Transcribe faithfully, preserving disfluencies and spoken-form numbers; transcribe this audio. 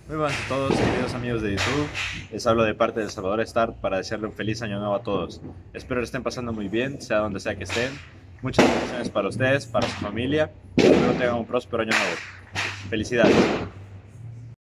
Muy buenas a todos, queridos amigos de YouTube. Les hablo de parte de Salvador Start para desearle un feliz año nuevo a todos. Espero que estén pasando muy bien, sea donde sea que estén. Muchas bendiciones para ustedes, para su familia. Espero tengan un próspero año nuevo. Felicidades.